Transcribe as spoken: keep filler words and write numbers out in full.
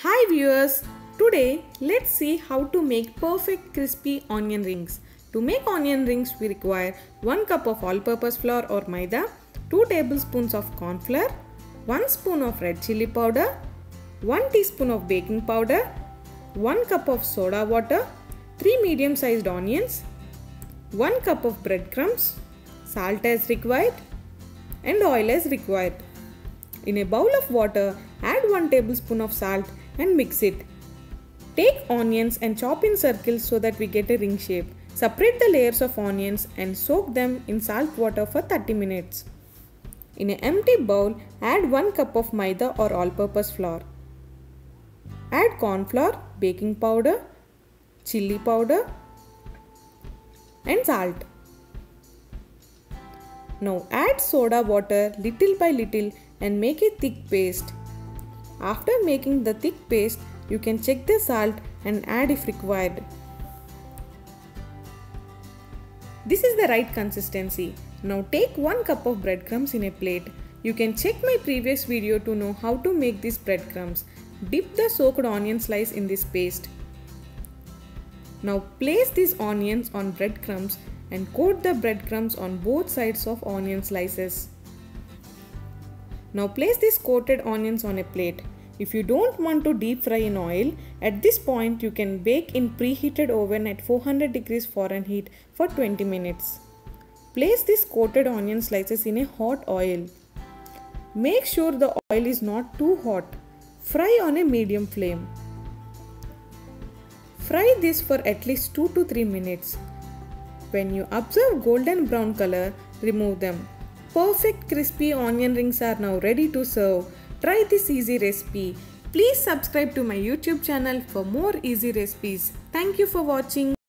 Hi viewers, today let's see how to make perfect crispy onion rings. To make onion rings we require one cup of all-purpose flour or maida, two tablespoons of corn flour, one spoon of red chili powder, one teaspoon of baking powder, one cup of soda water, three medium-sized onions, one cup of breadcrumbs, salt as required and oil as required. In a bowl of water, add one tablespoon of salt and mix it. Take onions and chop in circles so that we get a ring shape. Separate the layers of onions and soak them in salt water for thirty minutes. In an empty bowl, add one cup of maida or all-purpose flour. Add corn flour, baking powder, chili powder and salt. Now add soda water little by little and make a thick paste. After making the thick paste, you can check the salt and add if required. This is the right consistency. Now take one cup of breadcrumbs in a plate. You can check my previous video to know how to make these breadcrumbs. Dip the soaked onion slice in this paste. Now place these onions on breadcrumbs and coat the breadcrumbs on both sides of onion slices. Now place these coated onions on a plate. If you don't want to deep fry in oil, at this point you can bake in preheated oven at four hundred degrees Fahrenheit for twenty minutes. Place these coated onion slices in a hot oil. Make sure the oil is not too hot. Fry on a medium flame. Fry this for at least two to three minutes. When you observe golden brown color, remove them. Perfect crispy onion rings are now ready to serve. Try this easy recipe. Please subscribe to my YouTube channel for more easy recipes. Thank you for watching.